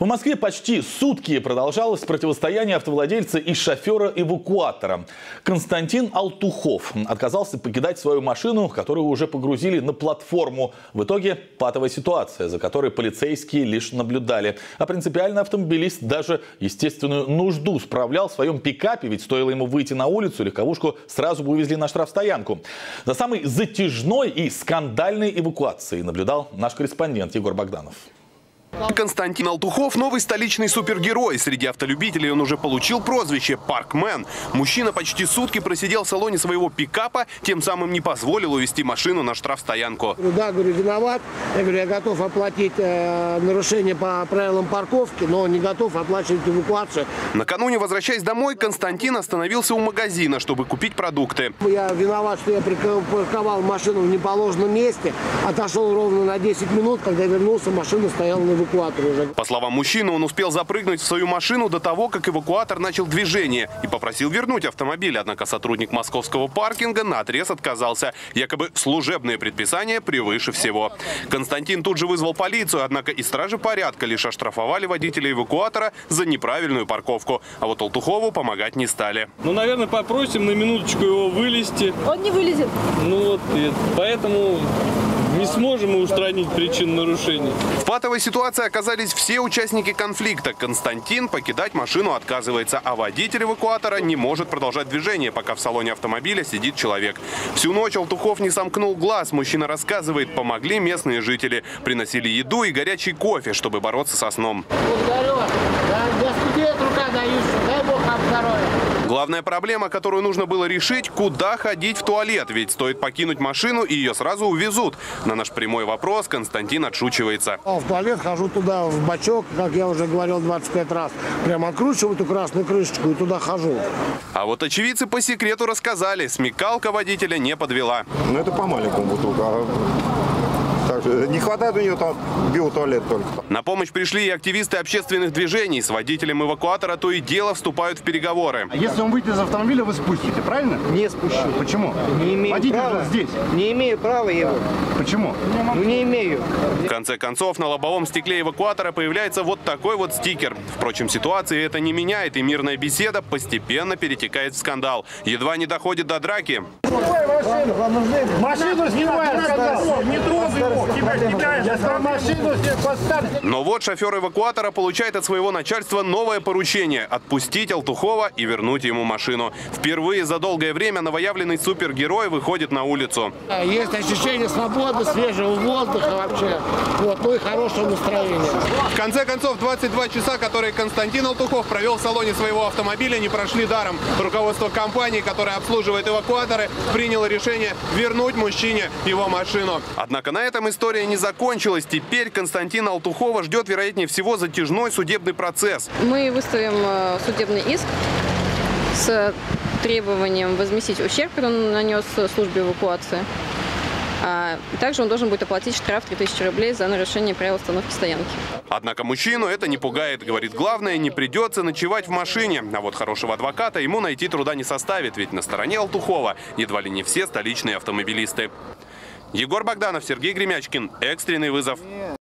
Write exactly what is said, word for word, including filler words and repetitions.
В Москве почти сутки продолжалось противостояние автовладельца и шофера-эвакуатора. Константин Алтухов отказался покидать свою машину, которую уже погрузили на платформу. В итоге патовая ситуация, за которой полицейские лишь наблюдали. А принципиальный автомобилист даже естественную нужду справлял в своем пикапе, ведь стоило ему выйти на улицу, легковушку сразу бы увезли на штрафстоянку. За самой затяжной и скандальной эвакуацией наблюдал наш корреспондент Егор Богданов. Константин Алтухов – новый столичный супергерой. Среди автолюбителей он уже получил прозвище «Паркмен». Мужчина почти сутки просидел в салоне своего пикапа, тем самым не позволил увезти машину на штрафстоянку. Да, говорю, виноват. Я говорю, я готов оплатить э, нарушение по правилам парковки, но не готов оплачивать эвакуацию. Накануне, возвращаясь домой, Константин остановился у магазина, чтобы купить продукты. Я виноват, что я припарковал машину в неположенном месте. Отошел ровно на десять минут, когда вернулся, машина стояла на эвакуаторе. По словам мужчины, он успел запрыгнуть в свою машину до того, как эвакуатор начал движение и попросил вернуть автомобиль. Однако сотрудник московского паркинга наотрез отказался. Якобы служебные предписания превыше всего. Константин тут же вызвал полицию, однако и стражи порядка лишь оштрафовали водителя эвакуатора за неправильную парковку. А вот Алтухову помогать не стали. Ну, наверное, попросим на минуточку его вылезти. Он не вылезет. Ну вот, поэтому не сможем мы устранить причину нарушения. В патовой ситуации оказались все участники конфликта. Константин покидать машину отказывается, а водитель эвакуатора не может продолжать движение, пока в салоне автомобиля сидит человек. Всю ночь Алтухов не сомкнул глаз. Мужчина рассказывает, помогли местные жители. Приносили еду и горячий кофе, чтобы бороться со сном. Благодарю. Для студент рука даюсь. Дай Бог вам здоровья. Главная проблема, которую нужно было решить, куда ходить в туалет. Ведь стоит покинуть машину, и ее сразу увезут. На наш прямой вопрос Константин отшучивается. В туалет хожу туда, в бачок, как я уже говорил двадцать пять раз. Прям откручиваю эту красную крышечку и туда хожу. А вот очевидцы по секрету рассказали, смекалка водителя не подвела. Ну это по маленькому бутылку. Не хватает у нее там биотуалет только. На помощь пришли и активисты общественных движений. С водителем эвакуатора то и дело вступают в переговоры. Если он выйдет из автомобиля, вы спустите, правильно? Не спущу. Почему? Не имею Водитель права. здесь. Не имею права его. Почему? Ну не имею. В конце концов, на лобовом стекле эвакуатора появляется вот такой вот стикер. Впрочем, ситуации это не меняет, и мирная беседа постепенно перетекает в скандал. Едва не доходит до драки. Машину снимай, сказал. Не трогай его. Но вот шофер эвакуатора получает от своего начальства новое поручение – отпустить Алтухова и вернуть ему машину. Впервые за долгое время новоявленный супергерой выходит на улицу. Есть ощущение свободы, свежего воздуха вообще. Вот, ну и хорошего настроения. В конце концов, двадцать два часа, которые Константин Алтухов провел в салоне своего автомобиля, не прошли даром. Руководство компании, которая обслуживает эвакуаторы, приняло решение вернуть мужчине его машину. Однако на этом история не закончилась. Теперь Константина Алтухова ждет, вероятнее всего, затяжной судебный процесс. Мы выставим судебный иск с требованием возместить ущерб, который он нанес службе эвакуации. А также он должен будет оплатить штраф три тысячи рублей за нарушение правил остановки стоянки. Однако мужчину это не пугает. Говорит, главное, не придется ночевать в машине. А вот хорошего адвоката ему найти труда не составит, ведь на стороне Алтухова едва ли не все столичные автомобилисты. Егор Богданов, Сергей Гремячкин. Экстренный вызов.